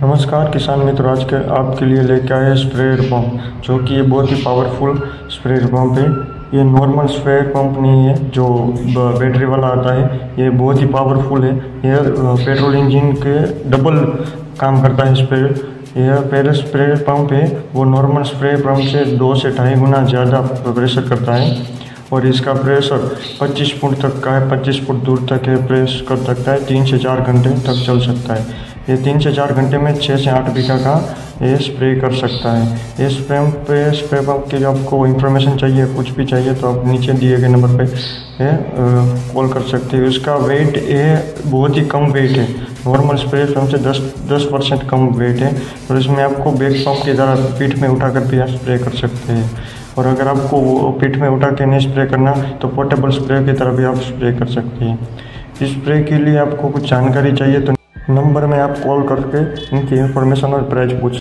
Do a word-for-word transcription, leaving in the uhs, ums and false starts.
नमस्कार किसान मित्र, आज के आपके लिए लेके आए स्प्रेयर पंप, जो कि ये बहुत ही पावरफुल स्प्रेयर पंप है। ये नॉर्मल स्प्रेयर पंप नहीं है जो बैटरी वाला आता है, ये बहुत ही पावरफुल है। ये पेट्रोल इंजन के डबल काम करता है स्प्रेयर। यह पहले स्प्रेयर पंप है वो नॉर्मल स्प्रे पंप से दो से ढाई गुना ज़्यादा प्रेशर करता है और इसका प्रेशर पच्चीस फुट तक का है। पच्चीस फुट दूर तक ये प्रेस कर सकता है। तीन से चार घंटे तक चल सकता है। ये तीन से चार घंटे में छः से आठ बीघा का ये स्प्रे कर सकता है। इस पंप पे स्प्रे पंप की आपको इन्फॉर्मेशन चाहिए, कुछ भी चाहिए तो आप नीचे दिए गए नंबर पे ये कॉल कर सकते हो। इसका वेट ये बहुत ही कम वेट है, नॉर्मल स्प्रे पंप से दस दस परसेंट कम वेट है और इसमें आपको बैक पंप की तरह पीठ में उठा कर भी आप स्प्रे कर सकते हैं। और अगर आपको वो पीठ में उठा के नहीं स्प्रे करना तो पोर्टेबल स्प्रे की तरह भी आप स्प्रे कर सकते हैं। इस स्प्रे के लिए आपको कुछ जानकारी चाहिए तो नंबर में आप कॉल करके इनकी इन्फॉर्मेशन और प्राइस पूछ